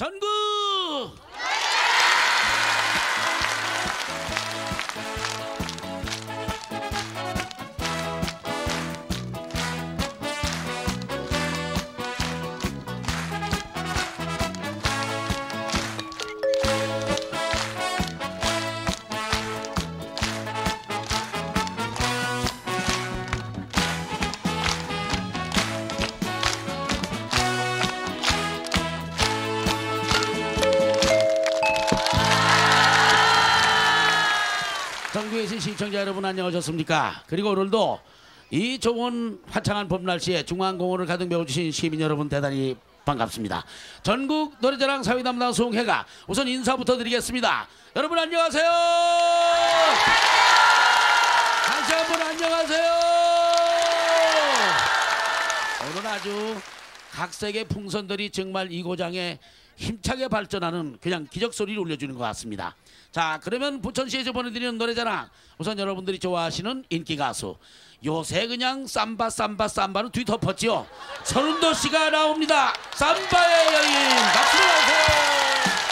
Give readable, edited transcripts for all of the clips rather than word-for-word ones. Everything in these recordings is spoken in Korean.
전국! 전국에 계신 시청자 여러분 안녕하셨습니까? 그리고 오늘도 이 좋은 화창한 봄날씨에 중앙공원을 가득 메워주신 시민 여러분 대단히 반갑습니다. 전국 노래자랑 사회 담당 송혜가 우선 인사부터 드리겠습니다. 여러분 안녕하세요. 다시 한번 안녕하세요. 오늘 아주 각색의 풍선들이 정말 이 고장에 힘차게 발전하는 그냥 기적 소리를 울려주는 것 같습니다. 자, 그러면 부천시에서 보내드리는 노래자랑 우선 여러분들이 좋아하시는 인기 가수 요새 그냥 삼바는 뒤덮었지요. 서른도 씨가 나옵니다. 삼바의 여인 박수로 하세요.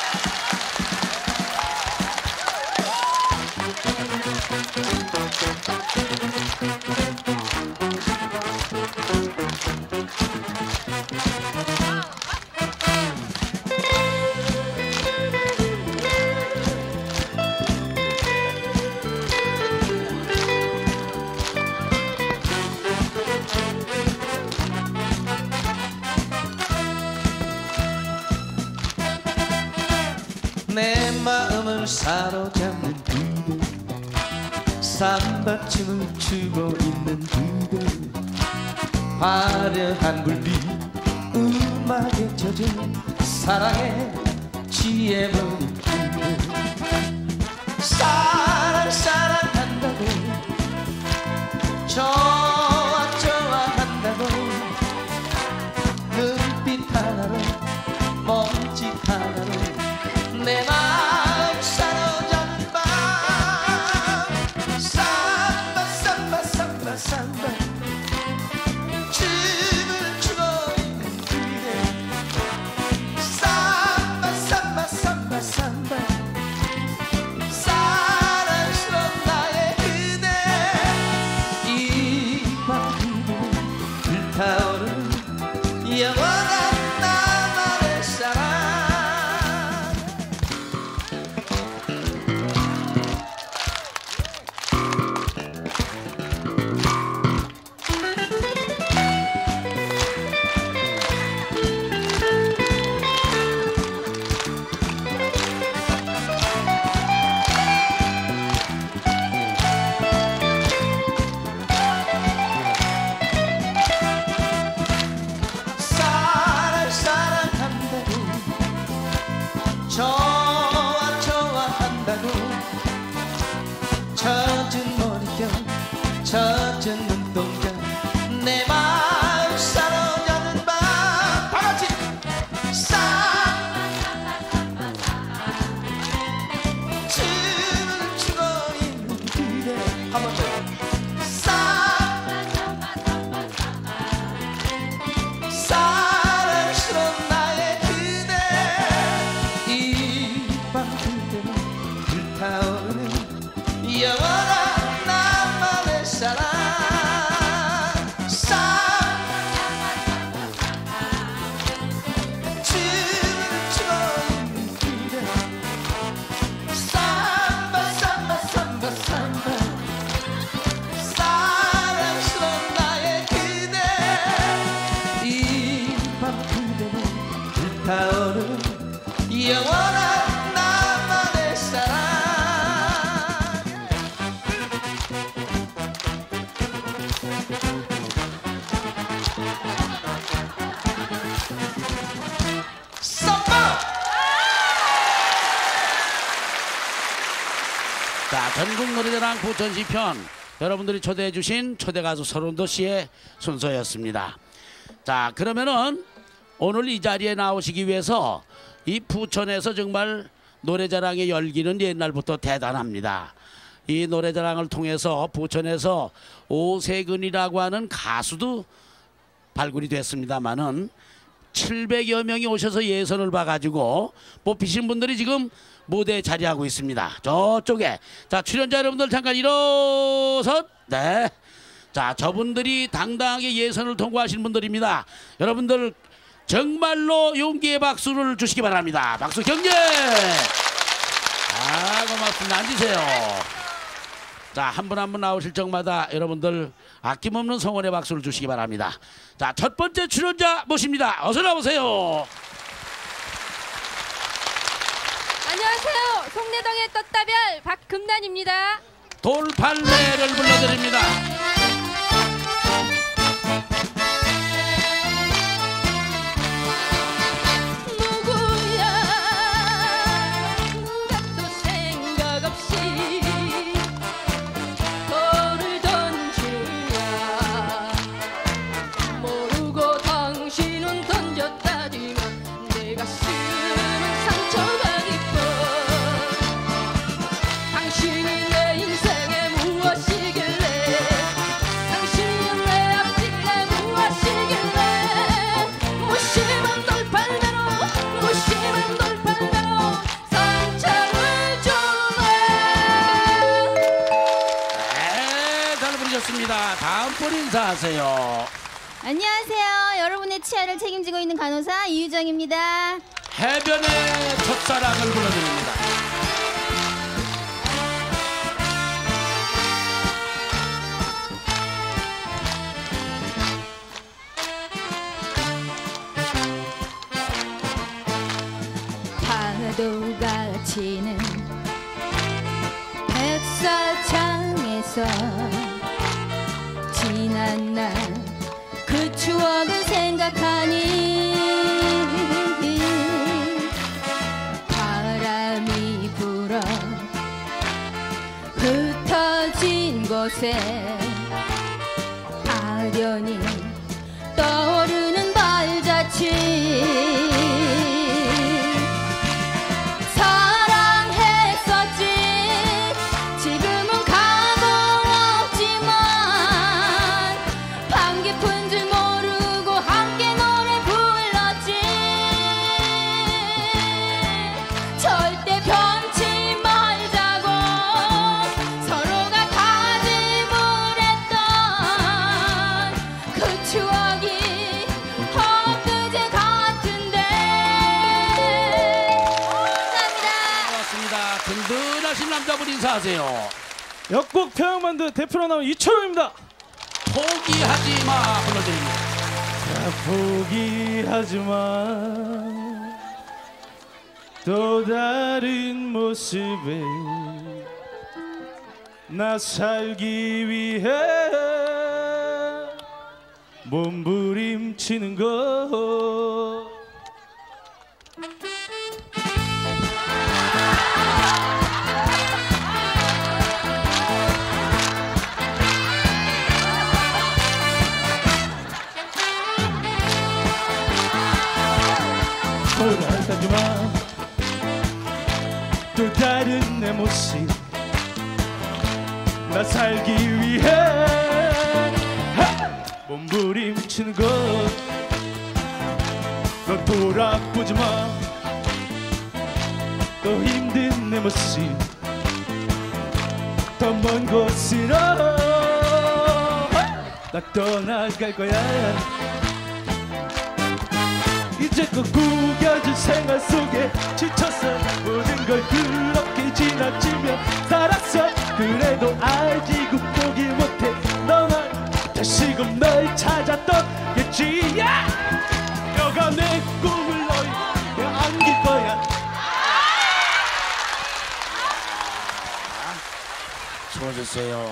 내 마음을 사로잡는 그대 삼바춤을 추고 있는 그대 화려한 불빛 음악에 젖은 사랑에 취해버린 그대 사랑한다고 좋아한다고 눈빛 하나로 몸짓 하나로 내 마음 사로잡는 밤 삼바 춤을 추고 있는 그대 삼바 사랑스러운 나의 그대 이 밤 불타오르는 영원한 나만의 사랑 좋아한다고 젖은 머리결 젖은 눈동자 내 마음 사로잡는 밤 다같이 춤을 추고 있는 그대 한 번 더 사랑스러운 나의 그대 이 밤 그대는 불타오르는 영원한 나만의 사랑 춤을 추고 있는 그대 삼바 사랑스러운 나의 그대 이 밤 그대는 불타오르는 영원한 나만의 사랑 삼바 자, 전국 노래자랑 부천시 편 여러분들이 초대해 주신 초대가수 서른도 씨의 순서였습니다. 자, 그러면은 오늘 이 자리에 나오시기 위해서 이 부천에서 정말 노래자랑의 열기는 옛날부터 대단합니다. 이 노래자랑을 통해서 부천에서 오세근이라고 하는 가수도 발굴이 됐습니다마는 700여 명이 오셔서 예선을 봐가지고 뽑히신 분들이 지금 무대에 자리하고 있습니다. 저쪽에. 자, 출연자 여러분들 잠깐 일어서. 네. 자, 저분들이 당당하게 예선을 통과하신 분들입니다. 여러분들 정말로 용기의 박수를 주시기 바랍니다. 박수 경례. 아, 고맙습니다. 앉으세요. 자, 한 분 한 분 나오실 적마다 여러분들 아낌없는 성원의 박수를 주시기 바랍니다. 자, 첫 번째 출연자 모십니다. 어서 나오세요. 안녕하세요. 송내동의 떴다별 박금란입니다. 돌팔매를 불러드립니다. 누구야 누가 또 생각 없이 돌을 던지느냐 모르고 당신은 던졌다지만 내 가슴은 상처가 깊어 당신이 내 인생에 무엇이길래 당신이 내 앞길에 무엇이길래 무심한 돌팔매로 무심한 돌팔매로 상처를 주네. 네, 잘 부르셨습니다. 다음 분 인사하세요. 안녕하세요. 여러분의 치아를 책임지고 있는 간호사 이유정입니다. 해변의 첫사랑을 불러드립니다. 파도가 치는 백사장에서 지난 날 그 추억을 생각하니 바람이 불어 흩어진 곳에 아련히 떠오르는 발자취 사랑했었지 지금은 감은 없지만 밤 깊은 줄 모르고 함께 노래 불렀지 절대 변치 말자고 서로가 다짐을 했던 그 추억이 엊그제 같은데 감사합니다. 고맙습니다. 든든하신 남자분 인사하세요. 역곡 평양반도 대표로 나온 이철호입니다. 포기하지 마 불러드립니다. 포기하지마 또 다른 모습에 나 살기 위해 몸부림치는 것 포기하지마 또 다른 내 모습 나 살기 위해 몸부림치는 것 너 돌아보지 마 또 힘든 내 모습 더 먼 곳으로 나 떠나갈 거야 이제껏 구겨진 생활 속에 지쳤어 모든 걸 그렇게 지나치며 살았어 그래도 알지 극복이 못해 너만 다시금 널 찾았던겠지 너가 내 꿈을 너에 안길 거야 수고하셨어요.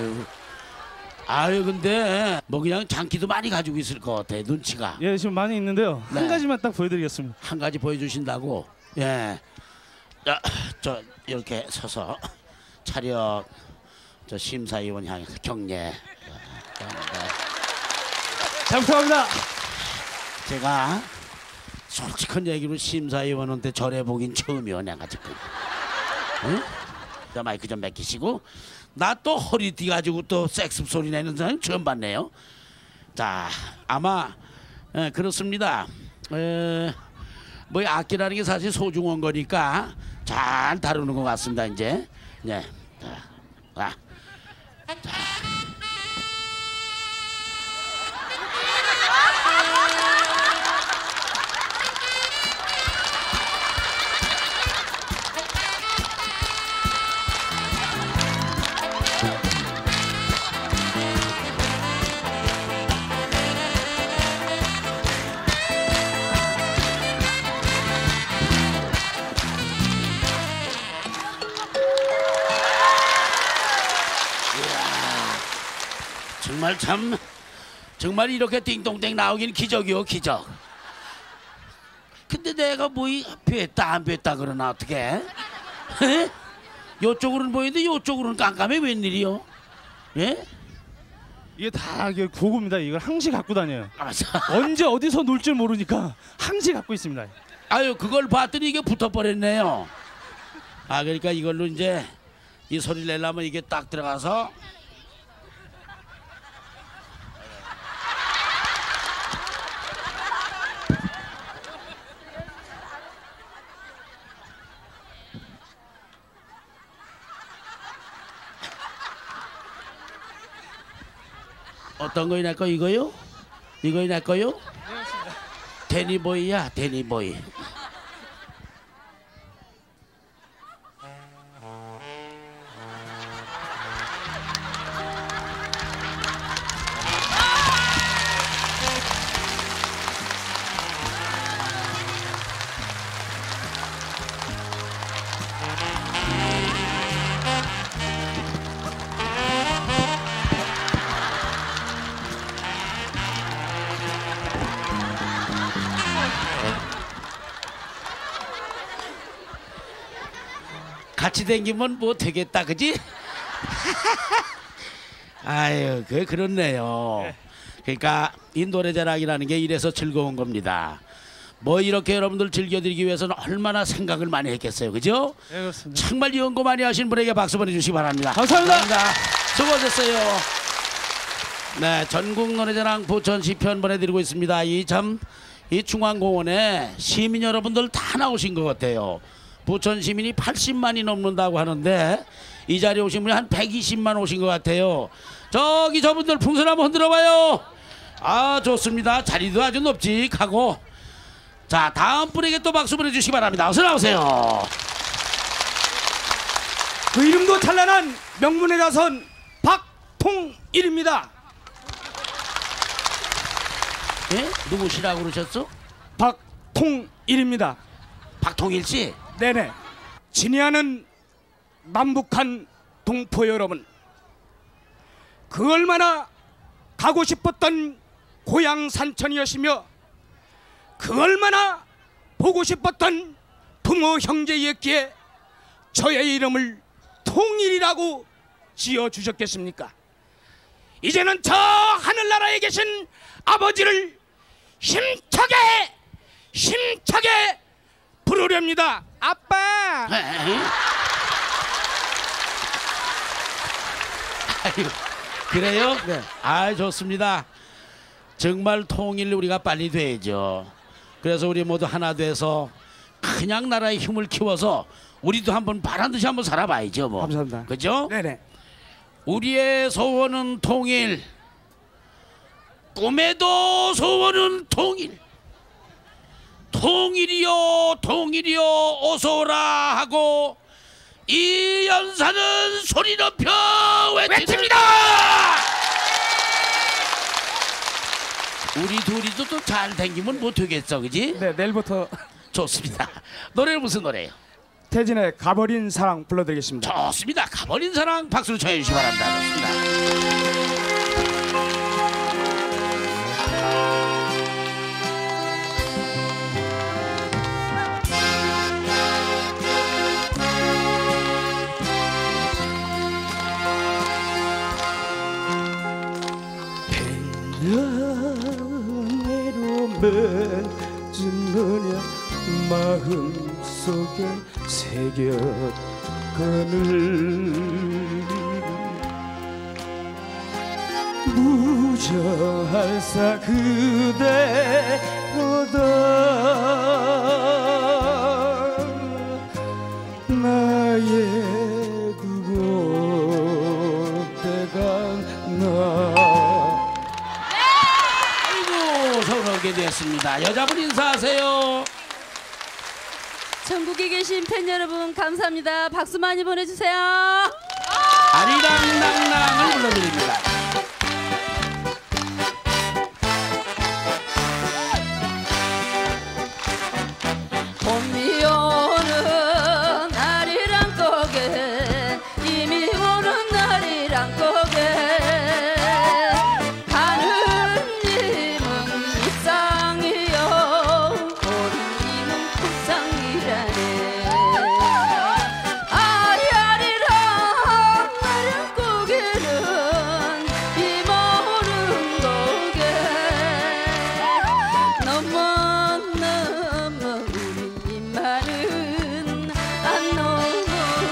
아유 근데 뭐 그냥 장기도 많이 가지고 있을 것 같아. 눈치가 예 지금 많이 있는데요 네. 한 가지만 딱 보여드리겠습니다 한 가지 보여주신다고. 예. 자, 저 이렇게 서서 차렷. 저 심사위원 향해서 경례. 잘 부탁합니다 제가 솔직한 얘기로 심사위원한테 절해보긴 처음이요 내가 지금. 응? 자 마이크 좀 맡기시고. 나 또 허리띠 가지고 또 섹스 소리 내는 사람 처음 봤네요. 자 아마 그렇습니다. 뭐 악기라는 게 사실 소중한 거니까 잘 다루는 것 같습니다. 이제 네. 자. 정말 이렇게 띵동댕 나오긴 기적이요, 기적. 근데 내가 뭐 뵀다 안 뵀다 그러나 어떻게? 요쪽으로는 보이는데 요쪽으로는 깜깜해 웬일이요? 예? 이게 다 이게 고급입니다. 이걸 항시 갖고 다녀요. 알았어. 언제 어디서 놀 줄 모르니까 항시 갖고 있습니다. 아유, 그걸 봤더니 이게 붙어버렸네요. 아, 그러니까 이걸로 이제 이 소리를 내려면 이게 딱 들어가서 어떤 거이 날 거 이거요? 이거이 날 거요? 네, 맞습니다. 데니보이야, 데니보이. 같이 댕기면 뭐 되겠다, 그지? 아유, 그렇네요. 그러니까 이 노래자랑이라는 게 이래서 즐거운 겁니다. 뭐 이렇게 여러분들 즐겨드리기 위해서는 얼마나 생각을 많이 했겠어요, 그죠? 네, 그렇습니다. 정말 연구 많이 하신 분에게 박수 보내주시기 바랍니다. 감사합니다. 수고하셨어요. 네, 전국 노래자랑 부천 시편 보내드리고 있습니다. 이 중앙공원에 시민 여러분들 다 나오신 것 같아요. 부천 시민이 80만이 넘는다고 하는데 이 자리에 오신 분이 한 120만 오신 것 같아요. 저기 저분들 풍선 한번 흔들어봐요. 아, 좋습니다. 자리도 아주 높직하고. 자, 다음 분에게 또 박수 보내주시기 바랍니다. 어서 나오세요. 그 이름도 찬란한 명문에 나선 박통일입니다. 예? 누구시라고 그러셨어? 박통일입니다. 박통일 씨? 네네. 진해하는 남북한 동포 여러분, 그 얼마나 가고 싶었던 고향 산천이었으며 그 얼마나 보고 싶었던 부모 형제였기에 저의 이름을 통일이라고 지어주셨겠습니까? 이제는 저 하늘나라에 계신 아버지를 힘차게 부르렵니다. 아빠. 아유, 그래요? 네. 아, 좋습니다. 정말 통일 우리가 빨리 돼야죠. 그래서 우리 모두 하나 돼서 그냥 나라의 힘을 키워서 우리도 한번 바란 듯이 한번 살아봐야죠, 뭐. 감사합니다. 그죠? 네네. 우리의 소원은 통일. 꿈에도 소원은 통일. 통일이요 어서오라 하고 이 연사는 소리 높여 외칩니다. 우리 둘이도 또 잘 댕기면 뭐 되겠어, 그지? 네, 내일부터 좋습니다. 노래는 무슨 노래예요? 태진의 가버린 사랑 불러드리겠습니다. 좋습니다. 가버린 사랑 박수로 쳐해 주시기 바랍니다. 좋습니다. 연애로 맺은 너냐 마음속에 새겼거늘 무저할사 그대로다 나의 그곳에 갔나. 아이고 서운하게 됐습니다. 여자분 인사하세요. 전국에 계신 팬 여러분 감사합니다. 박수 많이 보내주세요. 아리랑낭낭을 불러드립니다. 봄이 오는 날이란 거게 이미 오는 날이란 거게 하느님은 이상이요 우리는 구상이라네 아야리랑 나란 고개는 이 모른 고개 넘어 우리 말은 안 넘어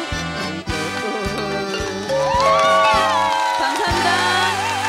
감사합니다.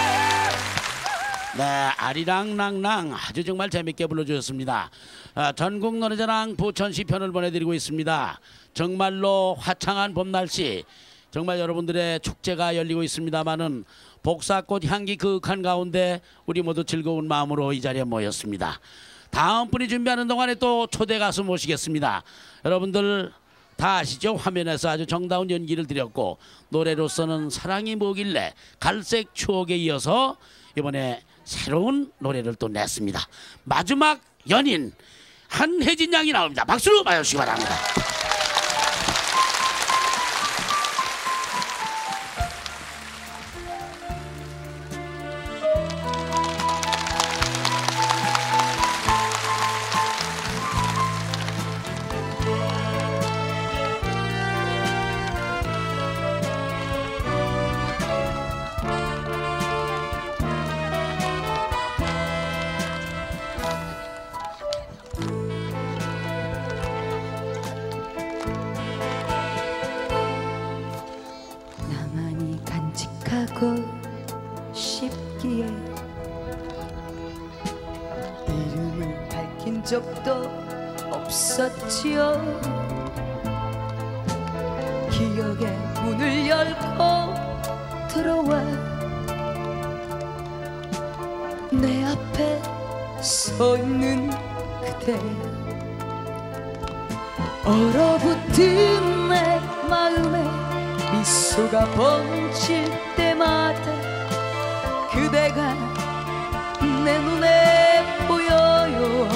네, 아리랑낭낭 아주 정말 재밌게 불러주셨습니다. 전국 노래자랑 부천시 편을 보내드리고 있습니다. 정말로 화창한 봄 날씨, 정말 여러분들의 축제가 열리고 있습니다마는 복사꽃 향기 그윽한 가운데 우리 모두 즐거운 마음으로 이 자리에 모였습니다. 다음 분이 준비하는 동안에 또 초대 가수 모시겠습니다. 여러분들 다 아시죠? 화면에서 아주 정다운 연기를 드렸고 노래로서는 사랑이 뭐길래 갈색 추억에 이어서 이번에 새로운 노래를 또 냈습니다. 마지막 연인 한혜진 양이 나옵니다. 박수로 맞아주시기 바랍니다. 나만이 간직하고 싶기에 이름을 밝힌 적도 없었지요. 기억의 문을 열고 들어와 내 앞에 서 있는 그대 얼어붙은 내 마음에 미소가 번질 때마다 그대가 내 눈에 보여요.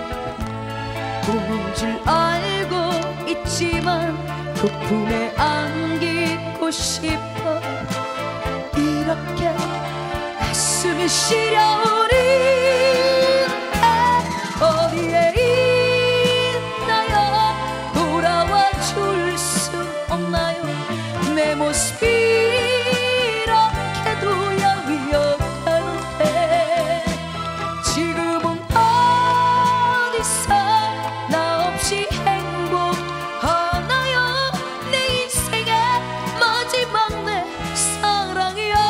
꿈인 줄 알고 있지만 그 품에 안기고 싶어 이렇게 가슴이 시려오니 어디에 있나요? 돌아와 줄 수 없나요? 내 모습이 이렇게도 야위었다는데 지금은 어디서 나 없이 행복하나요? 내 인생의 마지막 내 사랑이야.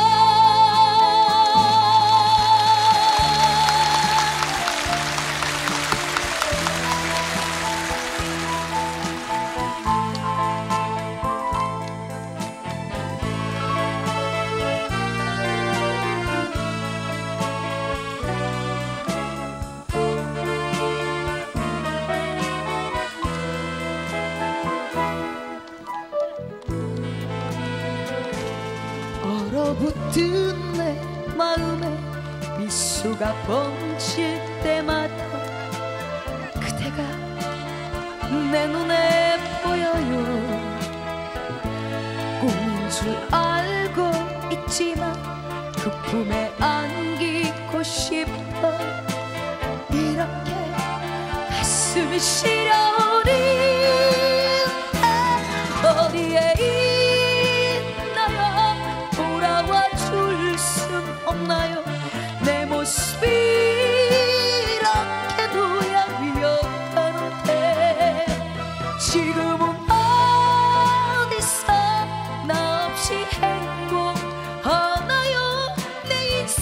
얼어붙은 내 마음에 미소가 번질 때마다 그대가 내 눈에 보여요. 꿈인 줄 알고 있지만 그 품에 안기고 싶어 이렇게 가슴이 시려오니 어디에 있나요? 돌아와 줄 순 없나요? 내 모습이 이렇게도 야위었다는데 지금은 어디서 나 없이 행복하나요? 내 인생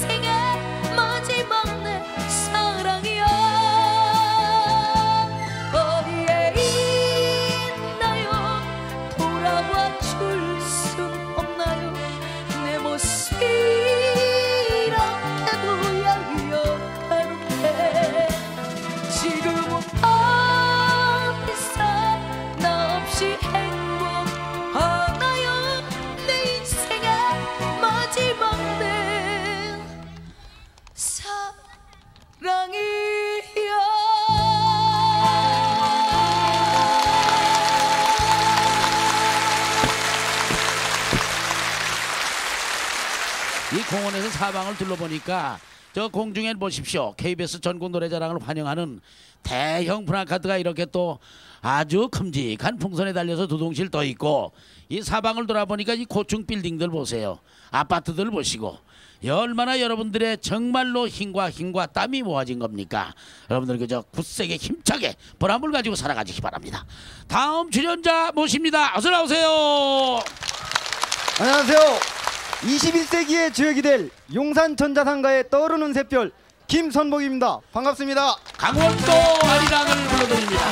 이 공원에서 사방을 둘러보니까 저 공중에 보십시오. KBS 전국 노래자랑을 환영하는 대형 프라카드가 이렇게 또 아주 큼직한 풍선에 달려서 두둥실 떠 있고, 이 사방을 돌아보니까 이 고층 빌딩들 보세요. 아파트들 보시고, 얼마나 여러분들의 정말로 힘과 땀이 모아진 겁니까? 여러분들 그저 굳세게 힘차게 보람을 가지고 살아가시기 바랍니다. 다음 출연자 모십니다. 어서 나오세요. 안녕하세요. 21세기의 주역이 될 용산 전자상가의 떠오르는 샛별 김선복입니다. 반갑습니다. 강원도 아리랑을 불러드립니다.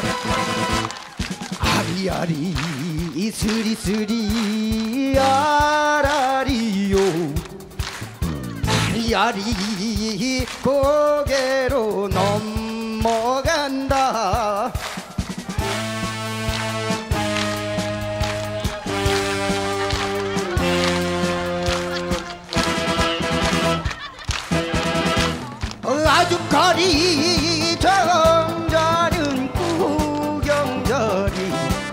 아리아리 스리스리 아라리요, 아리아리 고개로 넘어간다. 아주까리 정자는 구경자리,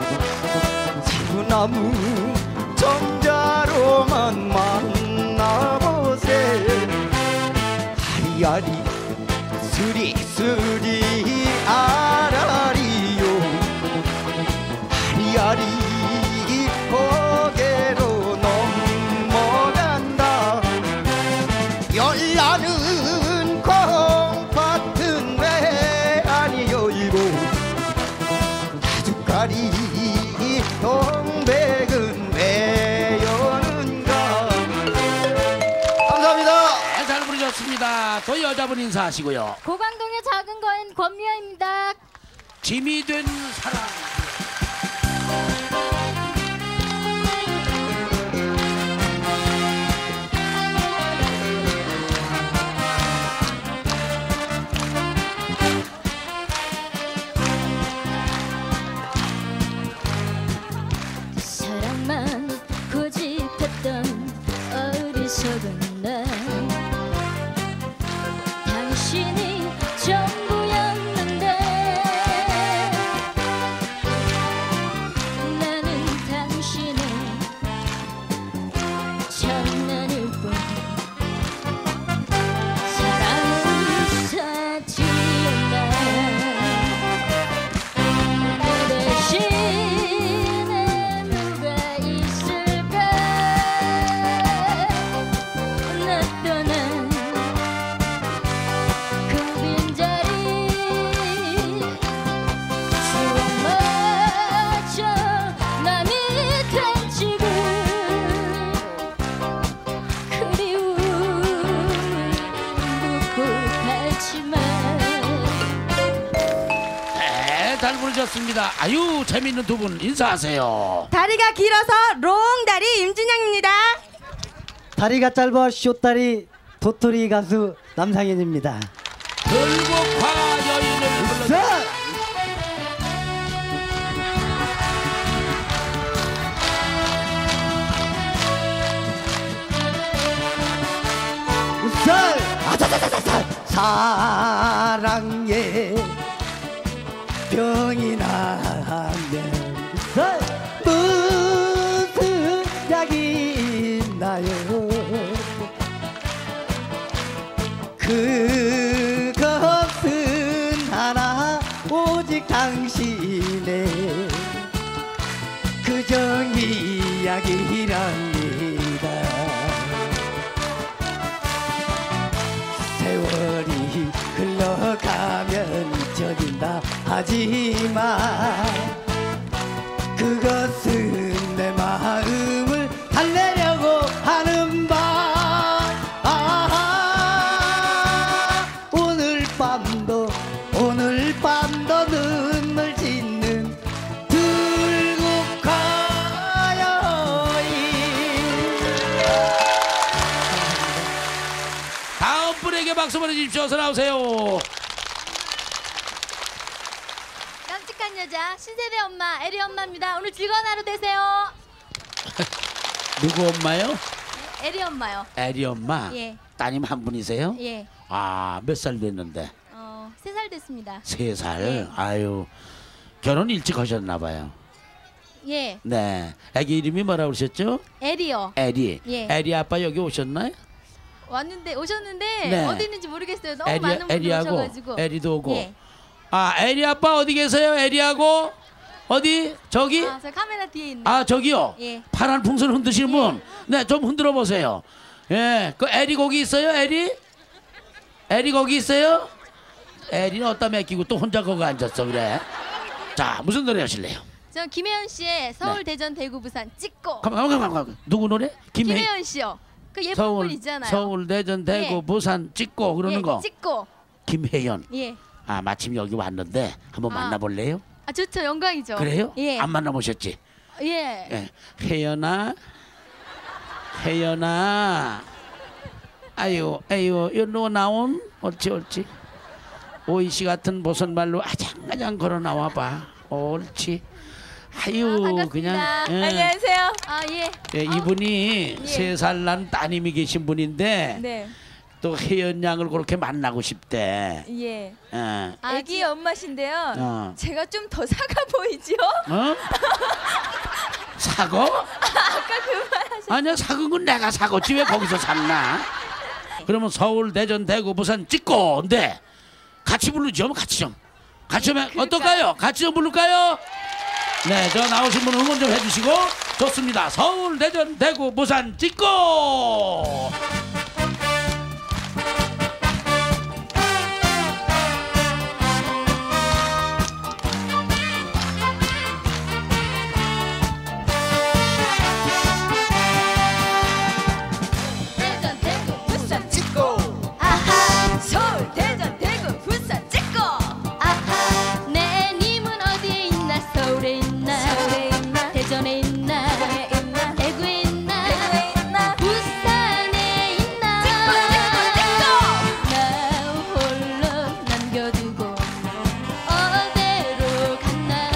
지구나무 정자로만 만나보세. 아리아리 스리스리 아라리요, 아리아리 고개로 넘어간다. 열나는 콩팥은 왜 아니요 이고, 아주까리 동백은 왜 여는가. 감사합니다. 네, 잘 부르셨습니다. 또 여자분 인사하시고요. 고강동의 작은 거인 권미아입니다. 짐이 된 사랑. 사랑만 고집했던 어리석은 날, 당신이 전부였는데 나는 당신의 장난일 뿐. 사랑은 사치였나. 그 대신에 누가 있을까. 나 떠난 그 빈자리, 추억마저 남이 된 지금 그리움을 묻고 갔지만. 네, 잘 부르셨습니다. 아유, 재밌는 두 분 인사하세요. 다리가 길어서 롱다리 임진영입니다. 다리가 짧아 쇼다리 도토리 가수 남상현입니다. 들국화 여인을 불러드립니다. 사랑에 병이 나면 무슨 약이 있나요? 그것은 하나 오직 당신의 그정 이야기랍니다. 세월이 흘러가면 잊혀진다 하지만 그것은 내 마음을 달래려고 하는 밤. 오늘 밤도 눈물 짓는 들국화 여인. 다음 분에게 박수 보내주십시오. 어서 나오세요. 깜찍한 여자 신세대 엄마 에리 엄마입니다. 오늘 즐거운 하루 되세요. 누구 엄마요? 에리 엄마요. 에리 엄마. 예. 따님 한 분이세요? 예. 아, 몇 살 됐는데? 됐습니다. 3살. 네. 아유, 결혼 일찍 하셨나 봐요. 예, 네. 아기 이름이 뭐라고 그러셨죠? 에리요. 에리. 예. 에리 아빠 여기 오셨나요? 오셨는데 네. 어디 있는지 모르겠어요. 너무 많은 분들 에리하고 오셔가지고. 에리도 오고. 예. 아, 에리 아빠 어디 계세요? 에리하고 어디? 저기? 저 카메라 뒤에 있는. 아, 저기요. 예. 파란 풍선 흔드시는 분. 네, 좀 흔들어 보세요. 예. 그 에리 거기 있어요? 에리? 에리 거기 있어요? 에리는 어디다 맡기고 또 혼자 거기 앉았어 그래. 자, 무슨 노래 하실래요? 저 김혜연 씨의 서울, 네. 대전, 대구, 부산 찍고. 가만. 누구 노래? 김혜연 씨요. 그 예쁜 서울, 분 있잖아요. 서울, 대전, 대구, 예. 부산 찍고 그러는 예, 거. 찍고. 김혜연. 예. 아, 마침 여기 왔는데 한번 아. 만나볼래요? 아, 좋죠. 영광이죠. 그래요? 예. 안 만나보셨지? 예. 예. 혜연아, 아유, 너 나온? 옳지. 오이씨 같은 보선말로 아장아장 걸어 나와봐. 옳지. 아유, 반갑습니다. 그냥. 예. 안녕하세요. 아, 예. 예, 이분이 예. 3살 난 따님이 계신 분인데 네. 또 혜연 양을 그렇게 만나고 싶대. 예. 예. 아기 엄마신데요. 어. 제가 좀 더 사가 보이죠? 어? 사고? 아까 그 말 하셨. 아니야, 사은 건 내가 사고지 왜 거기서 샀나? 그러면 서울, 대전, 대구, 부산 찍고인데 같이 부르죠, 같이 좀 어떨까요? 같이 좀 부를까요? 네, 저 나오신 분 응원 좀 해주시고. 좋습니다. 서울, 대전, 대구, 부산 찍고. 대전, 대구, 부산 찍고. 아하. 서울, 대전, 대구, 부산 찍고. 아하. 내 님은 어디에 있나? 서울에 있나? 대전에 있나? 대구에 있나? 부산에 있나? 나 홀로 남겨두고 어디로 갔나?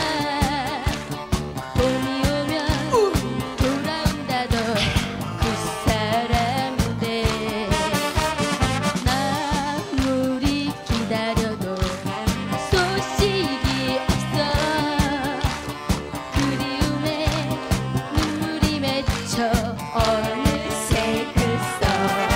봄이 오면 돌아온다던 그 사람인데 아무리 기다려도 소식이 없어. 그리움에 눈물이 맺혀 어느새 글써.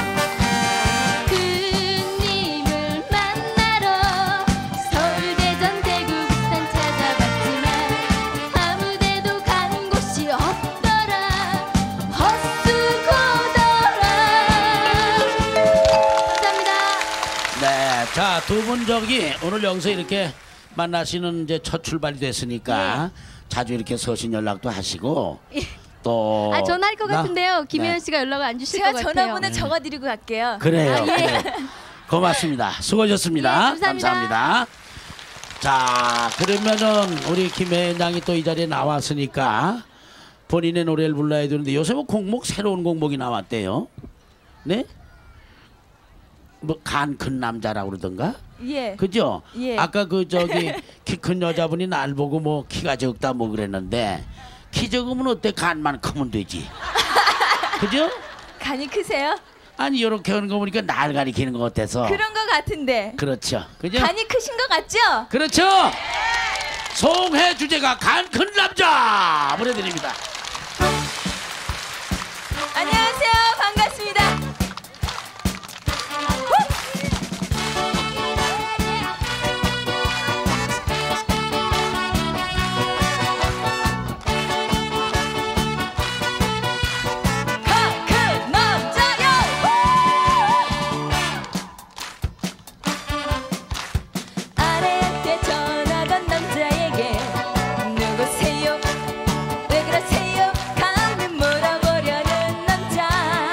그님을 만나러 서울, 대전, 대구, 부산 찾아봤지만 아무데도 간 곳이 없더라. 헛수고더라. 감사합니다. 네, 자, 두 분 저기 오늘 여기서 이렇게 만나시는 이제 첫 출발이 됐으니까 자주 이렇게 서신 연락도 하시고 또. 아, 전화할 것 같은데요. 김혜연 네. 씨가 연락을 안 주실 제가 것 같아요. 전화번호 적어드리고 갈게요. 그래요. 아, 예. 그래. 고맙습니다. 수고하셨습니다. 예, 감사합니다. 감사합니다. 자, 그러면은 우리 김혜연 양이 또 이 자리에 나왔으니까 본인의 노래를 불러야 되는데 요새 뭐 곡목 새로운 곡목이 나왔대요. 네? 뭐 간 큰 남자라고 그러던가? 예. 그죠? 예. 아까 그 저기 키 큰 여자분이 날 보고 뭐 키가 적다 뭐 그랬는데 키 적으면 어때? 간만 크면 되지. 그죠? 간이 크세요? 아니 이렇게 하는 거 보니까 날 가리키는 것 같아서. 그런 거 같은데. 그렇죠. 그죠? 간이 크신 거 같죠? 그렇죠. 송해 주제가 간 큰 남자 보내드립니다. 안녕하세요. 반갑습니다. 큰 남자요. 아내한테 전화 건 남자에게 누구세요? 왜 그러세요? 감히 물어보려는 남자.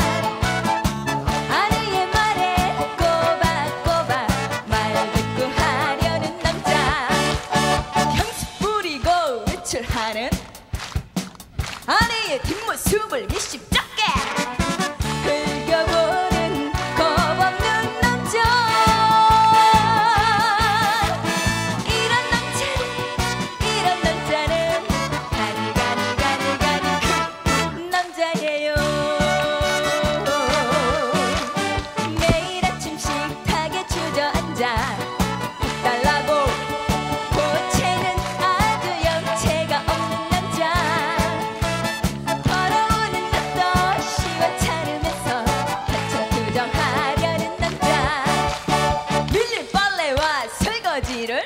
아내의 말에 꼬박꼬박 말 듣고 하려는 남자. 향수 뿌리고 외출하는 아내의 뒷모습을 미심쩍게 흘겨보는 겁없는 남자. 이런 남자는 가니 큰 남자예요. 매일 아침 식탁에 주저앉아 달라고 거지를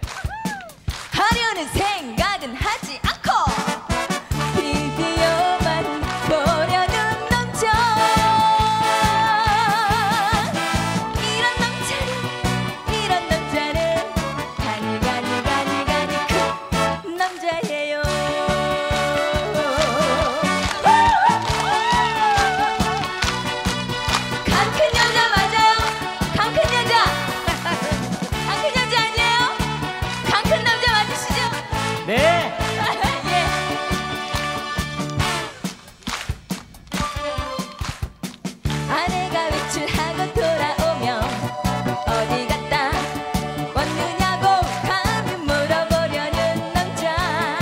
하려는 생각은 하지 않고 비디오만 보려는 남자. 이런 남자는 가니 그 남자예요. 간 큰 여자 맞아요? 간 큰 여자. 간 큰 여자 아니에요? 간 큰 남자 맞으시죠? 네. 예. 아내가 외출하고 돌아오면 어디 갔다 왔느냐고 감히 물어보려는 남자.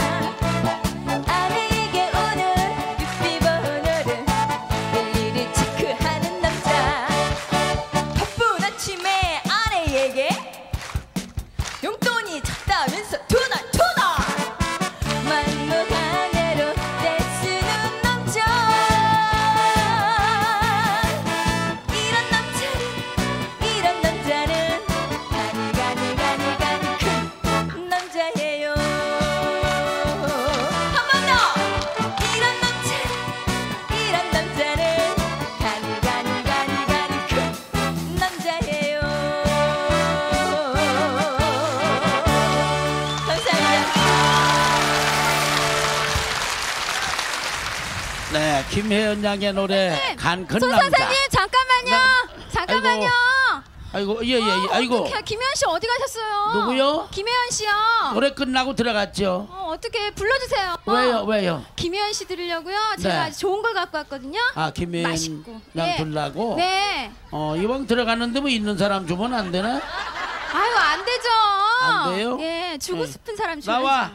아내에게 오는 뷰티번호를 일일이 체크하는 남자. 바쁜 아침에 아내에게 용돈이 적다면서 투날 만무가내로 떼쓰는 남자. 이런 남자는 가니 큰 남자예요. 한 번 더. 이런 남자는 가니 큰 남자예요. 감사합니다. 네, 김혜연 양의 노래 간 큰 손 남자. 선생님 잠깐만요. 잠깐만요. 아이고 예예 아이고 어떡해, 김혜연 씨 어디 가셨어요? 누구요? 김혜연 씨요. 노래 끝나고 들어갔죠. 어떻게 불러주세요. 왜요? 김혜연 씨 들으려고요. 제가 네. 아주 좋은 걸 갖고 왔거든요. 아 김혜연 맛있고. 양 네. 들라고. 네. 이왕 들어갔는데 뭐 있는 사람 주면 안 되나? 아유 안 되죠. 안 돼요? 예, 주고 네. 싶은 사람 줘야죠. 나와.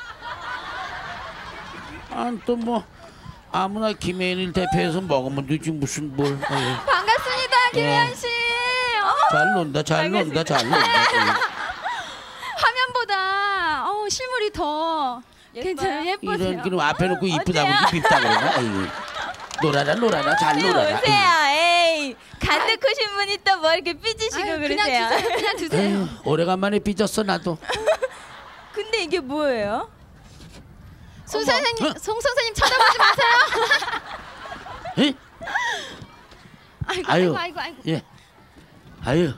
또 뭐 아무나 김혜연을 대표해서 먹으면 되지 무슨 뭘. 반갑습니다, 김혜연 씨. 잘 논다. 화면보다 실물이 더 괜찮아요. 예쁘세요. 이런 그럼 앞에 놓고 이쁘다고 밉다 그러나. 아이고. 놀아라 잘 놀아라. 오세요. 에이, 간 넣으신 분이 또 뭐 이렇게 삐지시고 아유, 그러세요. 그냥 드세요. 에휴, 오래간만에 삐졌어 나도. 근데 이게 뭐예요? 송 선생님 쳐다보지 마세요. 에? 아이고. 예. 아유.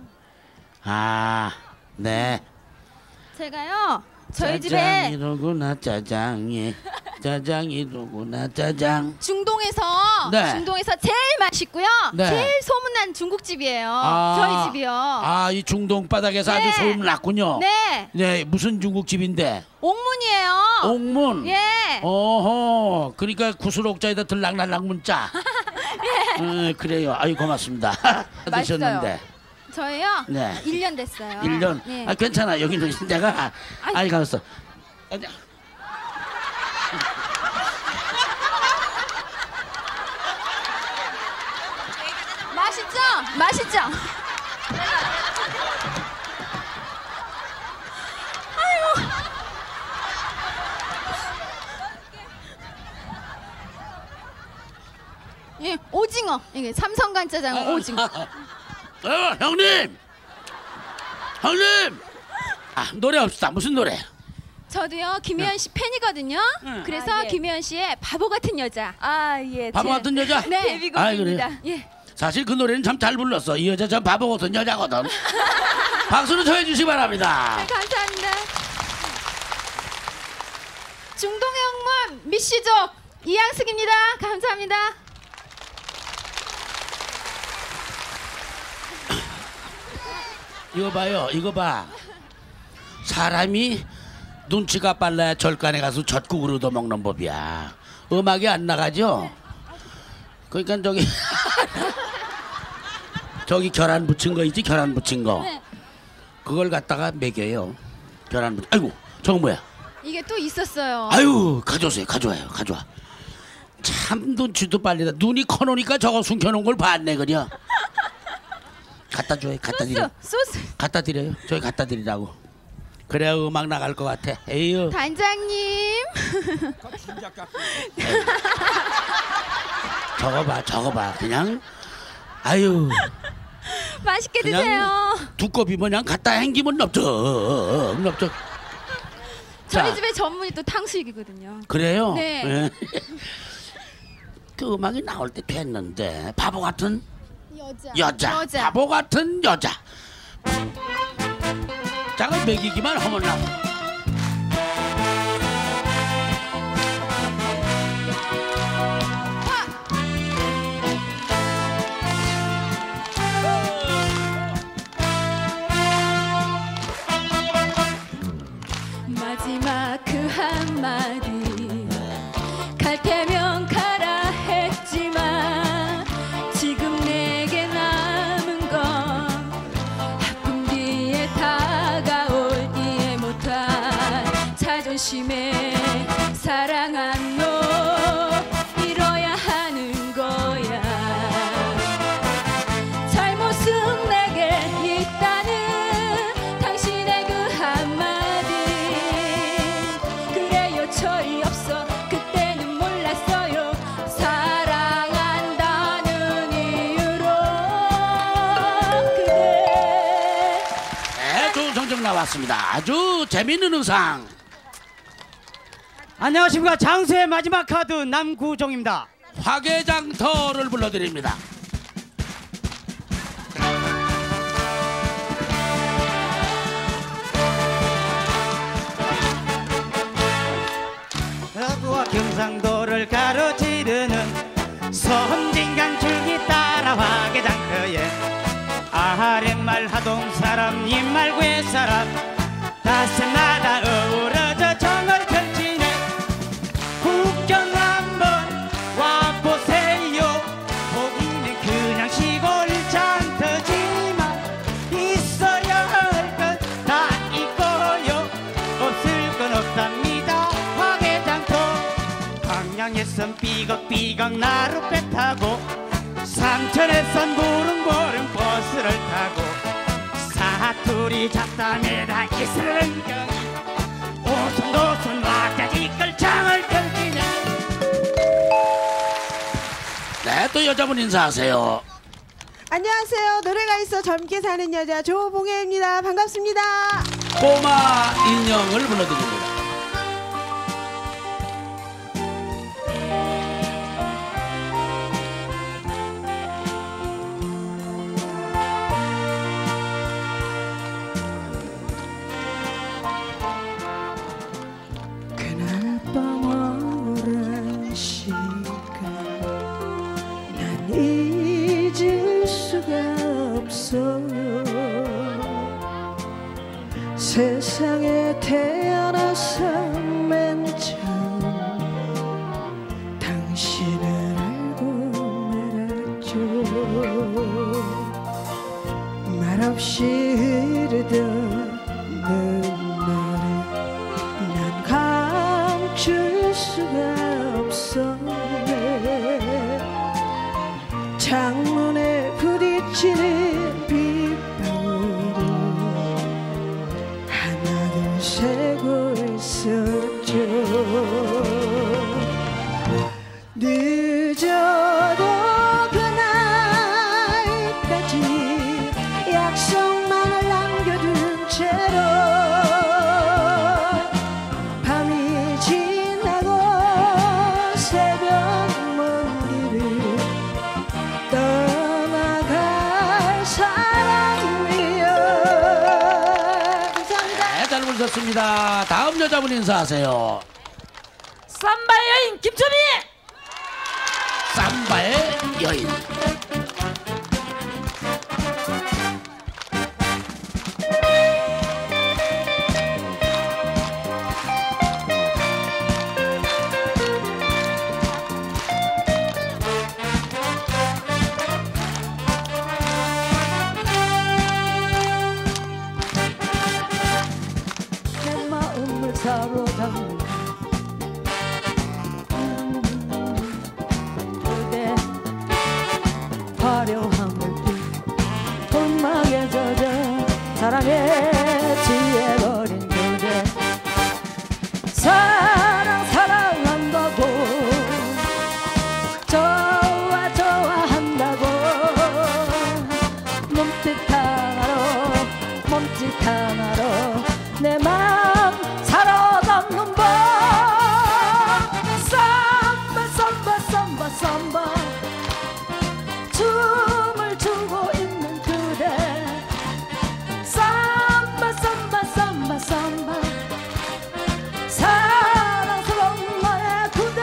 네. 제가요 저희 집에 짜장이로구나 짜장이. 짜장이로구나 짜장. 중동에서 네. 제일 맛있고요. 네. 제일 소문난 중국집이에요. 저희 집이요. 이 중동 바닥에서 네. 아주 소문났군요. 네. 네, 무슨 중국집인데? 옥문이에요. 옥문. 예. 어허. 그러니까 구슬옥자에다 들락날락 문자. 예. 그래요. 아유 고맙습니다. 드셨는데. 저예요. 네. 1년 됐어요. 1년. 네. 괜찮아. 여기는 내가 가봤어. 맛있죠? 예, 오징어. 이게 삼성간짜장 오징어. 형님. 노래 없다. 무슨 노래? 저도요 김혜연 씨 팬이거든요. 그래서 예. 김혜연 씨의 바보 같은 여자. 예. 바보 같은 여자? 네. 데뷔곡입니다. 그래요? 예. 사실 그 노래는 참 잘 불렀어. 이 여자 참 바보 같은 여자거든. 박수로 쳐해 주시기 바랍니다. 네, 감사합니다. 중동의 옥문 미씨족 이양숙입니다. 감사합니다. 이거 봐요. 이거 봐. 사람이 눈치가 빨라야 절간에 가서 젖국을 얻어먹는 법이야. 음악이 안 나가죠? 그러니까 저기 계란 부친 거 있지? 계란 부친 거. 네. 그걸 갖다가 먹여요. 계란 부친. 아이고 저거 뭐야? 이게 또 있었어요. 아유 가져오세요. 가져와. 참 눈치도 빨리다. 눈이 커놓으니까 저거 숨겨놓은 걸 봤네 그려. 갖다 줘요. 갖다 드려. 소스. 갖다 드려요. 저기 갖다 드리라고. 그래야 음악 나갈 것 같아. 에휴. 단장님. 저거 봐. 그냥. 아유. 맛있게 그냥 드세요. 두꺼비 모양 갖다 행기면 넓적. 저희 집의 전문이 또 탕수육이거든요. 그래요? 네. 예. 그 음악이 나올 때 됐는데 바보 같은 여자. 바보 같은 여자. 자가 먹이기만 하면 나. 마지막 그 한마디 갈 테면 가라 했지만 지금 내게 남은 건 아픔 뒤에 다가올 이해 못한 자존심에 사랑한 너 잃어야 하는 거야. 잘못은 내게 있다는 당신의 그 한마디 그래요 철이 없어 그때는 몰랐어요 사랑한다는 이유로 그대. 네, 좋은 성적 나왔습니다. 아주 재밌는 의상. 안녕하십니까. 장수의 마지막 카드 남구종입니다. 화개장터를 불러드립니다. 서구와 경상도를 가로지르는 선진강 줄기 따라 화개장터에 아랫말 하동 사람 입말 구의 사람 다섯 나라 어우러져 정을 펼치네. 국경 한번 와보세요. 보기는 그냥 시골 장터지만 있어야 할 것 다 있고요. 없을 건 없답니다. 화개장터 광양에선 삐걱삐걱 나룻배 타고 삼천에선 고릉고릉 버스를 타고 사투리 잡담에다 이슬렁경이 오순도순 막자지 끌장을 펼치네. 네, 또 여자분 인사하세요. 안녕하세요. 노래가 있어 젊게 사는 여자 조봉혜입니다. 반갑습니다. 꼬마 인형을 불러드립니다. 그날 밤 오랜 시간 난 잊을 수가 없어요. 세상에 태어나서 맨 처음 당신을 알고 말았죠. 말없이 흐르던 눈물을 난 감출 수가 없었네. 창문에 부딪히는 빗방울이 하나둘 새고 있었죠. 늦어도 그날까지 약속만을 남겨둔 채로 밤이 지나고 새벽 먼 길을 떠나갈 사람이여. 감사합니다. 네, 잘 부르셨습니다. 다음 여자분 인사하세요. 삼바의 여인 김초미. 삼바의 여인. 내 마음을 사로잡는 그대 내 맘 살아남는 법 삼바 삼바 삼바 삼바 춤을 추고 있는 그대 삼바 삼바 삼바 삼바 사랑스러운 나의 그대.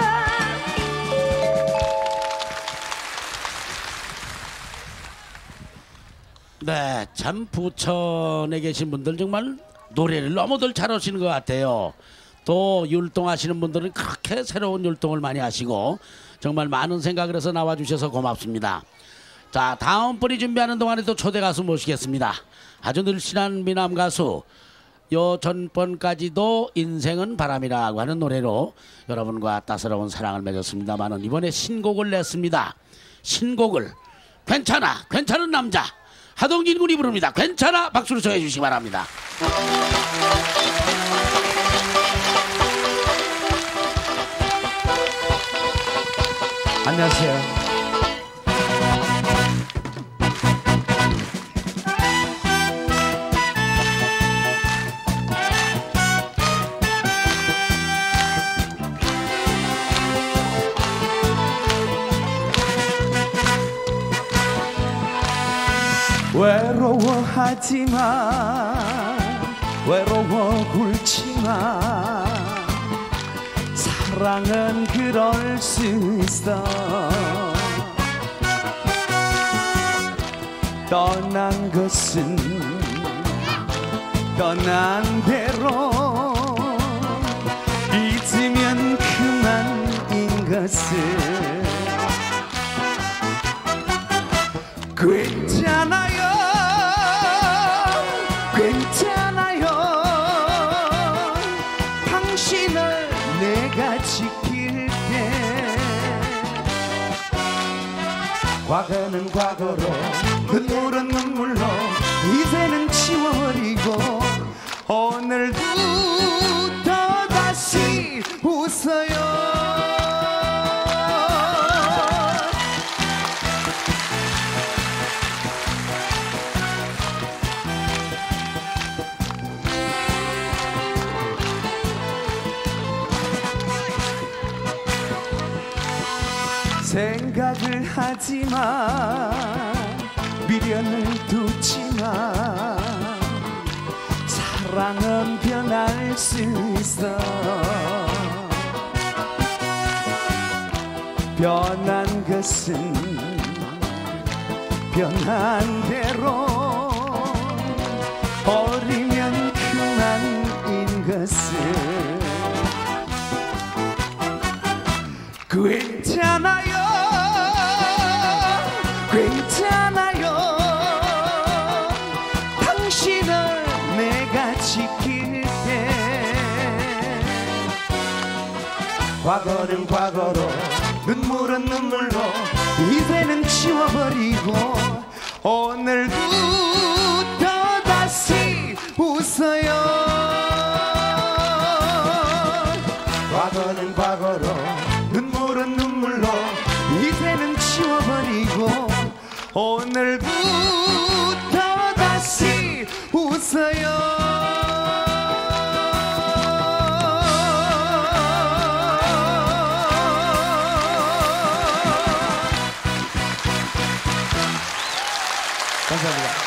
네, 참 부천에 계신 분들 정말 노래를 너무들 잘하시는 것 같아요. 또 율동하시는 분들은 그렇게 새로운 율동을 많이 하시고 정말 많은 생각을 해서 나와주셔서 고맙습니다. 자, 다음 분이 준비하는 동안에 또 초대 가수 모시겠습니다. 아주 늘씬한 미남 가수, 요 전번까지도 인생은 바람이라고 하는 노래로 여러분과 따스러운 사랑을 맺었습니다만은 이번에 신곡을 냈습니다. 신곡을 괜찮아, 괜찮은 남자 하동진 군이 부릅니다. 괜찮아, 박수로 청해 주시기 바랍니다. 안녕하세요. 외로워하지마 외로워 굴지마 사랑은 그럴 수 있어 떠난 것은 떠난 대로 잊으면 그만인 것을 괜찮아요 괜찮아요 당신을 내가 지킬게 과거는 과거로 눈물은 눈물로 이제는 지워버리고 오늘부터 다시 웃어요 생각을 하지마 미련을 두지마 사랑은 변할 수 있어 변한 것은 변한 대로 버리면 그만인 것을 괜찮아요 괜찮아요 당신을 내가 지킬게 과거는 과거로 눈물은 눈물로 이제는 지워버리고 오늘부터 다시 웃어요 과거는 과거로 눈물은 눈물로 이제는 지워버리고 오늘부터 다시 웃어요 감사합니다.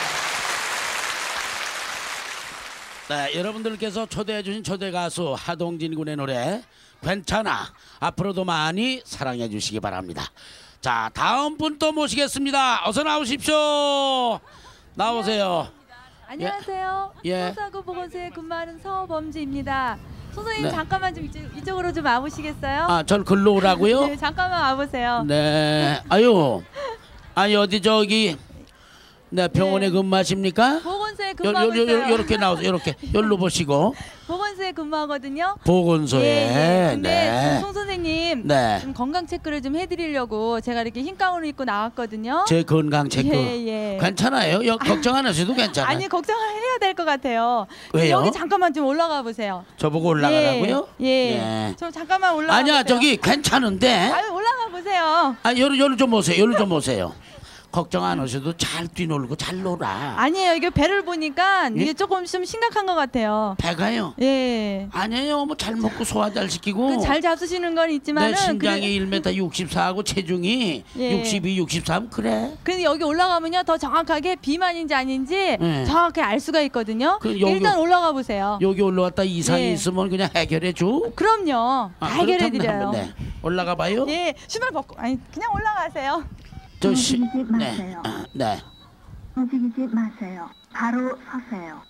네, 여러분들께서 초대해 주신 초대 가수 하동진 군의 노래 괜찮아 앞으로도 많이 사랑해 주시기 바랍니다. 자, 다음 분 또 모시겠습니다. 어서 나오십시오. 나오세요. 안녕하세요. 예. 서사구 보건소에 근무하는 서범지입니다. 선생님 네. 잠깐만 좀 이쪽으로 좀 와보시겠어요? 아, 절 글로 오라고요? 네, 잠깐만 와보세요. 네. 아유. 아니 어디 저기 네, 병원에 네. 근무하십니까? 보건소에 근무하고 있어요. 요렇게 나오세요. 요렇게. 열로 보시고. 보건소에 근무하거든요. 보건소에. 예. 근데 네. 송 선생님 네. 좀 건강 체크를 좀 해드리려고 제가 이렇게 흰 가운을 입고 나왔거든요. 제 건강 체크. 예. 괜찮아요? 걱정 안 하셔도 괜찮아요. 아니 걱정을 해야 될 것 같아요. 왜요? 여기 잠깐만 좀 올라가 보세요. 저보고 올라가라고요? 예. 저 잠깐만 올라가. 아니야, 보세요. 저기 괜찮은데. 아유 올라가 보세요. 아, 열로 좀 오세요. 열로 좀 오세요. 걱정 안 하셔도 잘 뛰놀고 잘 놀아. 아니에요. 이게 배를 보니까 예? 이게 조금 좀 심각한 것 같아요. 배가요? 예. 아니에요. 뭐 잘 먹고 소화 잘 시키고. 그 잘 잡수시는 건 있지만은 내 신장이 1m 64하고 체중이 예. 62, 63 그래. 근데 여기 올라가면요 더 정확하게 비만인지 아닌지 예. 정확하게 알 수가 있거든요. 그 여기- 일단 올라가 보세요. 여기 올라왔다 이상이 예. 있으면 그냥 해결해 줘. 그럼요. 다 해결해 드려요. 네. 올라가 봐요. 예, 신발 벗고 아니 그냥 올라가세요. 네. 네. 움직이지 마세요. 바로 서세요.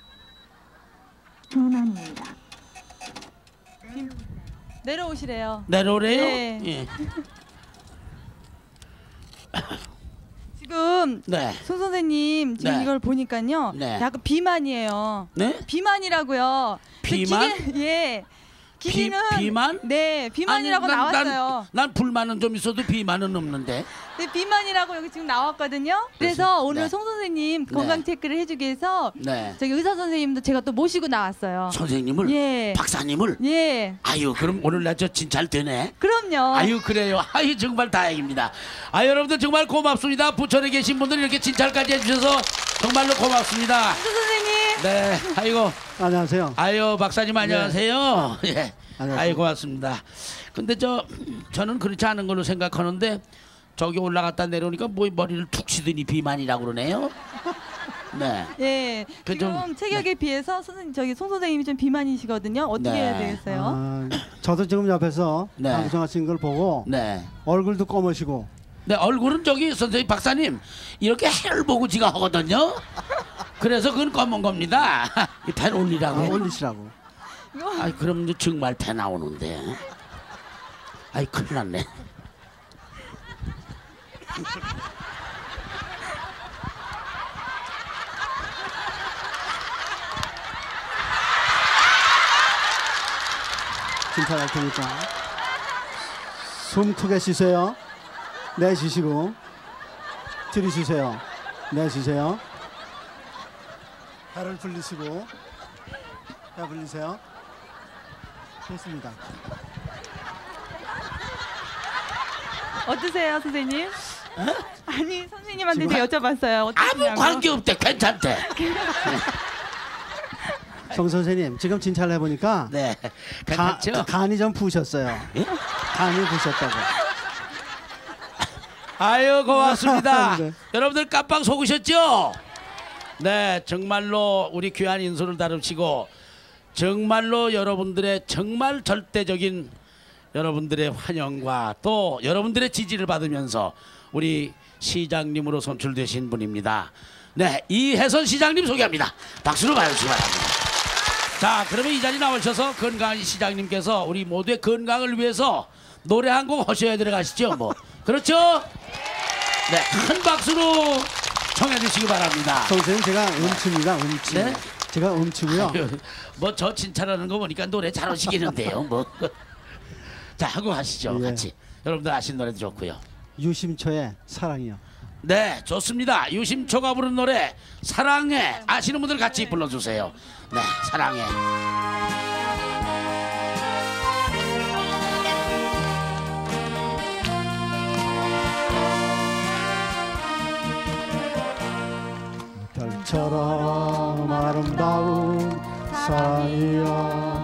비만입니다. 내려오시래요. 내려오래요? 예. 예. 지금 네. 손 선생님 지금 네. 이걸 보니까요. 네. 약간 비만이에요. 네? 비만이라고요. 비만? 예. 기계는 비만? 네, 비만이라고 아니, 나왔어요. 난 불만은 좀 있어도 비만은 없는데. 네, 비만이라고 여기 지금 나왔거든요. 그래서 오늘 네. 송 선생님 네. 건강 체크를 해주기 위해서 네. 저기 의사 선생님도 제가 또 모시고 나왔어요. 선생님을? 예. 박사님을? 예. 아유 그럼 오늘 나 저 진찰 되네. 그럼요. 아유 그래요. 아유 정말 다행입니다. 아 여러분들 정말 고맙습니다. 부천에 계신 분들 이렇게 진찰까지 해주셔서 정말로 고맙습니다. 송 선생님. 네. 아이고. 안녕하세요. 아유 박사님 안녕하세요. 예. 안녕하세요. 아유 고맙습니다. 근데 저는 그렇지 않은 걸로 생각하는데 저기 올라갔다 내려오니까 뭐 머리를 툭 치더니 비만이라고 그러네요. 네. 예. 그 지금 좀- 체격에 비해서 선생님 저기 송 선생님이 좀 비만이시거든요. 어떻게 네. 해야 되겠어요? 아, 저도 지금 옆에서 네. 방송하신 걸 보고 네. 얼굴도 검으시고 네 얼굴은 저기 선생님 박사님 이렇게 해를 보고 지가 하거든요. 그래서 그건 검은 겁니다. 이 배 올리라고. 올리시라고. 아이 그럼 이제 정말 배 나오는데. 아이 큰일 났네. 진찰할 테니까 숨 크게 쉬세요. 내쉬시고 들이쉬세요. 내쉬세요. 배를 불리시고 배 불리세요. 됐습니다. 어떠세요, 선생님? 아니 선생님한테 지금 여쭤봤어요. 아무 어떠시냐고. 관계없대. 괜찮대. 송 선생님 지금 진찰을 해보니까 네. 괜찮죠? 간이 좀 부으셨어요. 간이 부으셨다고. 아유 고맙습니다. 네. 여러분들 깜빡 속으셨죠? 네 정말로 우리 귀한 인수를 다루시고 정말로 여러분들의 정말 절대적인 여러분들의 환영과 또 여러분들의 지지를 받으면서 우리 시장님으로 선출되신 분입니다. 네 이혜선 시장님 소개합니다. 박수로 맞으시기 바랍니다. 자 그러면 이 자리 나오셔서 건강한 시장님께서 우리 모두의 건강을 위해서 노래 한 곡 하셔야 들어가시죠 뭐 그렇죠? 네 큰 박수로 청해 주시기 바랍니다. 선생님 제가 음치입니다. 음치. 네? 제가 음치고요. 뭐 저 진찰하는 거 보니까 노래 잘 하시겠는데요 뭐. 자 하고 하시죠 예. 같이. 여러분들 아시는 노래도 좋고요. 유심초의 사랑이요. 네 좋습니다. 유심초가 부른 노래 사랑해 아시는 분들 같이 불러주세요. 네 사랑해. 별처럼 아름다운 사랑이여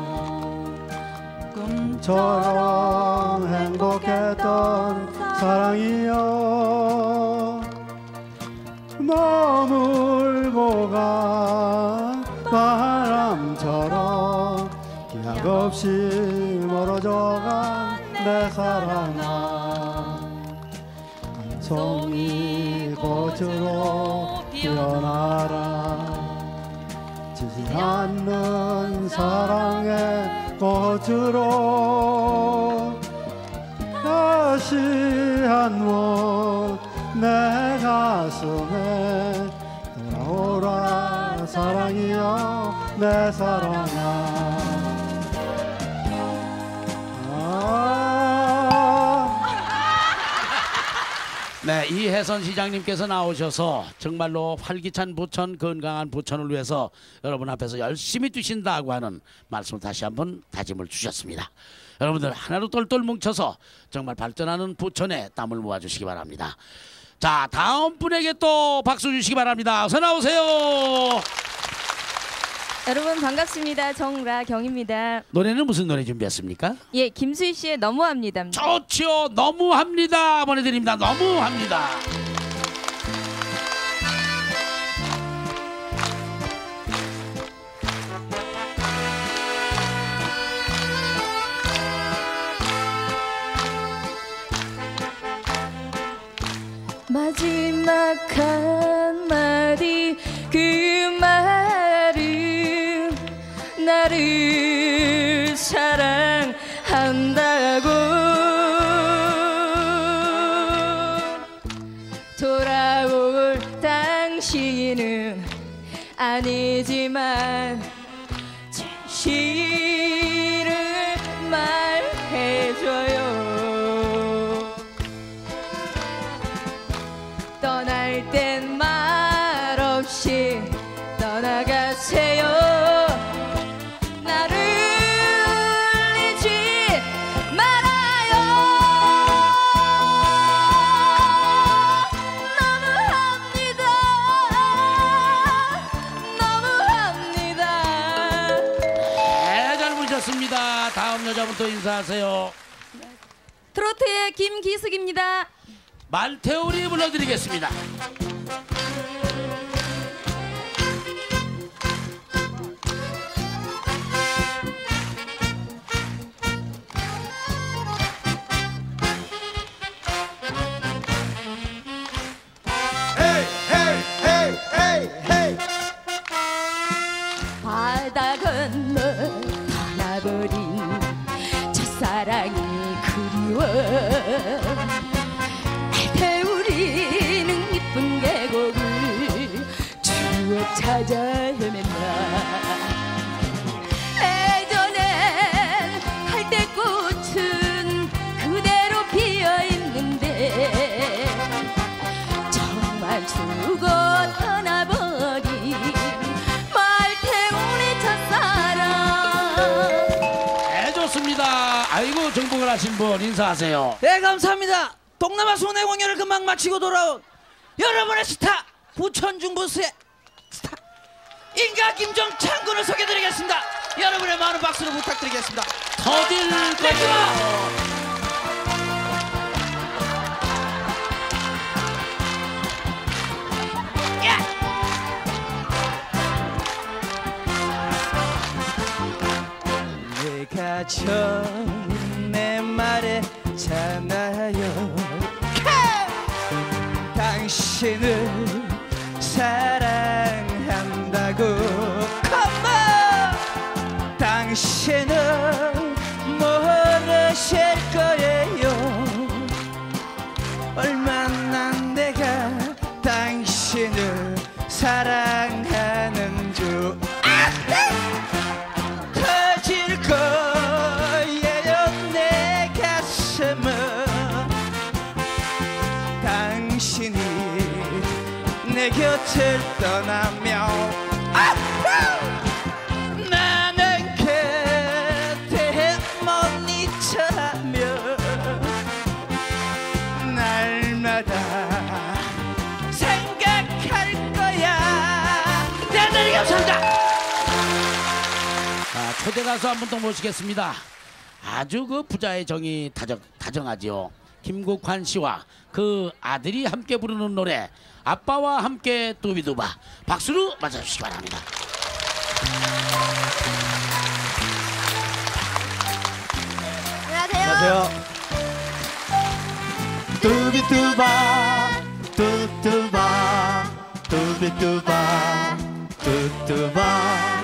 꿈처럼 행복했던 사랑이여 머물고 간 바람처럼 기약 없이 멀어져간 내 사랑아 한 송이 꽃으로 피어나라 지지 않는 사랑의 꽃으로 다시 한번 내 가슴에 돌아오라 사랑이여 내 사랑아 네, 이혜선 시장님께서 나오셔서 정말로 활기찬 부천, 건강한 부천을 위해서 여러분 앞에서 열심히 뛰신다고 하는 말씀을 다시 한번 다짐을 주셨습니다. 여러분들 하나로 똘똘 뭉쳐서 정말 발전하는 부천에 땀을 모아주시기 바랍니다. 자, 다음 분에게 또 박수 주시기 바랍니다. 어서 나오세요. 여러분 반갑습니다. 정라경입니다. 노래는 무슨 노래 준비했습니까? 예, 김수희 씨의 너무합니다. 좋죠. 너무합니다. 보내드립니다. 너무합니다. 마지막 한마디 그 말은 나를 사랑한다고 돌아올 당신은 아니지만 진실을 말해줘요. 떠날 땐 말없이 떠나가세요. 나를 잊지 말아요. 너무합니다. 너무합니다. 네, 잘 부르셨습니다. 다음 여자분부터 인사하세요. 트로트의 김기숙입니다. 말태우리 불러드리겠습니다. 바다 건너 떠나버린 첫사랑이 그리워. 태우리는 이쁜 계곡을 추억 찾아 헤맨다. 예전엔 갈대꽃은 그대로 피어있는데 정말 죽어 떠나버린 말태우리 첫사랑. 네, 좋습니다. 아이고, 정복을 하신 분 인사하세요. 네, 감사합니다. 동남아 순회 공연을 금방 마치고 돌아온 여러분의 스타, 부천중부수의 스타 인가 김정찬 군을 소개해드리겠습니다. 여러분의 많은 박수를 부탁드리겠습니다. 터질 거죠. 내가 전에 말했잖아요. 당신을 사랑한다고. 당신은 모르실 거예요. 얼마나 내가 당신을 사랑하는 줄. 터질 거예요 내 가슴은. 당신이 내 곁을 떠나면 나는 그대 못 잊혀면 날마다 생각할 거야. 대단히 감사합니다. 자, 초대 가수 한 분 더 모시겠습니다. 아주 그 부자의 정이 다정하지요. 김국환 씨와 그 아들이 함께 부르는 노래 아빠와 함께 두비두바. 박수로 맞아주시기 바랍니다. 안녕하세요. 두비두바 뚜뚜바 두비두바 뚜뚜바.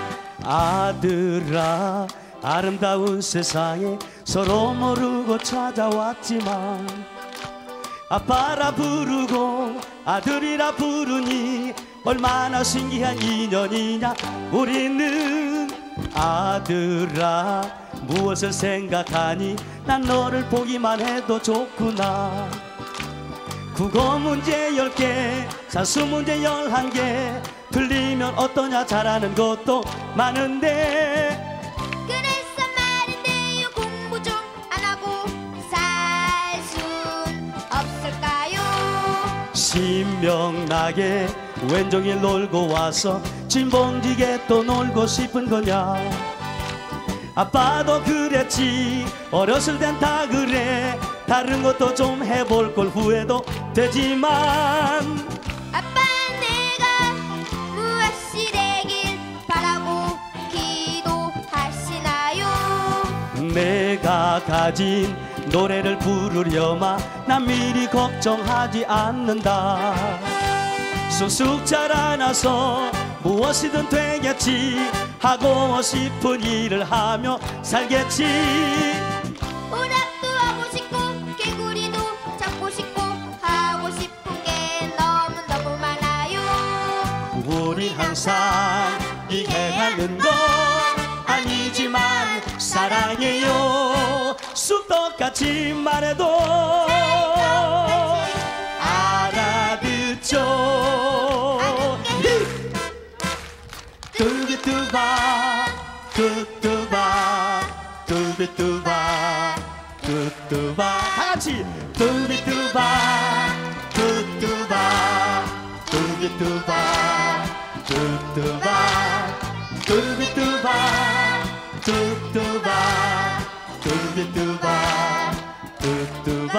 아들아 아름다운 세상에 서로 모르고 찾아왔지만 아빠라 부르고 아들이라 부르니 얼마나 신기한 인연이냐. 우리는 아들아 무엇을 생각하니 난 너를 보기만 해도 좋구나. 국어 문제 10개 산수 문제 11개 틀리면 어떠냐. 잘하는 것도 많은데. 그래서 말인데요, 공부 좀 안 하고 살 순 없을까요? 신명나게 왼종일 놀고 와서 진봉지게 또 놀고 싶은 거냐. 아빠도 그랬지 어렸을 땐 다 그래. 다른 것도 좀 해볼 걸 후회도 되지만 아빠 내가 무엇이 되길 바라고 기도하시나요? 내가 가진 노래를 부르려마 난 미리 걱정하지 않는다. 쑥쑥 자라나서 무엇이든 되겠지. 하고 싶은 일을 하며 살겠지. 오락도 하고 싶고 개구리도 잡고 싶고 하고 싶은 게 너무너무 많아요. 우리 항상 이해하는 건 아니지만 사랑해요. 쑥떡같이 말해도 알아듣죠. 뚜비뚜바 뚜뚜바 뚜비뚜바 뚜뚜바 다같이 뚜비뚜바 뚜뚜바 뚜비뚜바 뚜뚜바 뚜비뚜바 뚜뚜바 뚜비뚜바 뚜뚜바.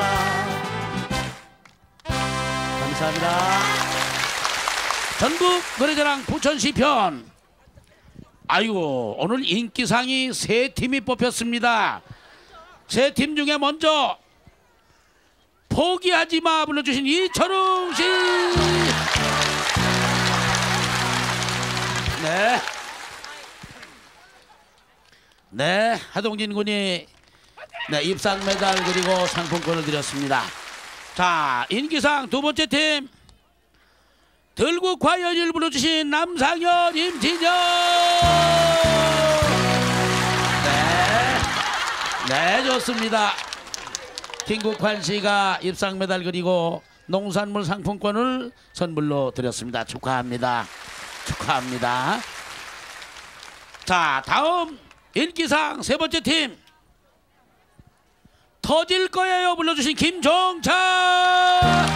감사합니다. 전국 노래자랑 부천시 편. 아이고 오늘 인기상이 세 팀이 뽑혔습니다. 세 팀 중에 먼저 포기하지마 불러주신 이철웅 씨. 네, 하동진 군이 입상 메달 그리고 상품권을 드렸습니다. 자, 인기상 두 번째 팀 들국 과연을 불러주신 남상현, 임진영. 네, 좋습니다. 김국환 씨가 입상 메달 그리고 농산물 상품권을 선물로 드렸습니다. 축하합니다. 축하합니다. 자, 다음 인기상 세 번째 팀 터질 거예요 불러주신 김종찬.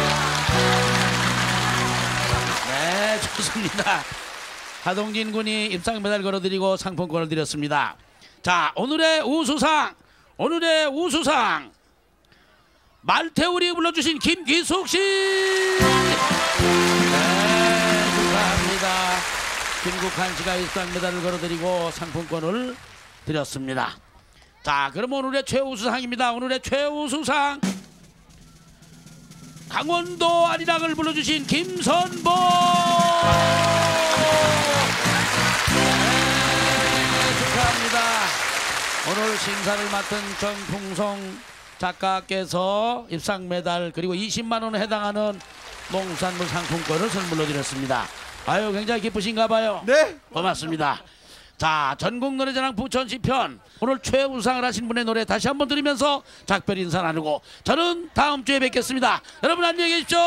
네, 좋습니다. 하동진 군이 입상 메달 걸어드리고 상품권을 드렸습니다. 자, 오늘의 우수상 말태우리 불러주신 김기숙 씨. 네, 축하합니다. 김국환 씨가 입상 메달을 걸어드리고 상품권을 드렸습니다. 자, 그럼 오늘의 최우수상입니다. 오늘의 최우수상 강원도 아리랑을 불러주신 김선보. 네, 축하합니다. 오늘 심사를 맡은 정풍송 작가께서 입상 메달 그리고 20만 원에 해당하는 농산물 상품권을 선물로 드렸습니다. 아유, 굉장히 기쁘신가 봐요. 네, 고맙습니다. 자, 전국 노래자랑 부천시 편 오늘 최우상을 하신 분의 노래 다시 한번 들으면서 작별 인사 나누고 저는 다음 주에 뵙겠습니다. 여러분 안녕히 계십시오.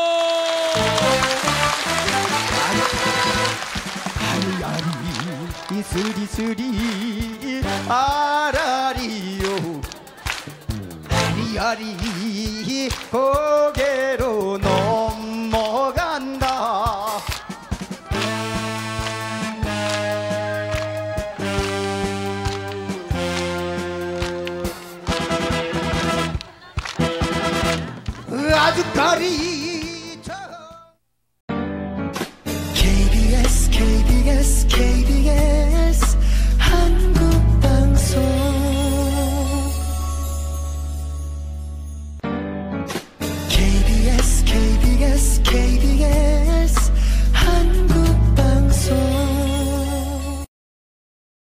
아리아리 이스리스리 아라리요 아리아리 고개로 넘어간다. 아주까리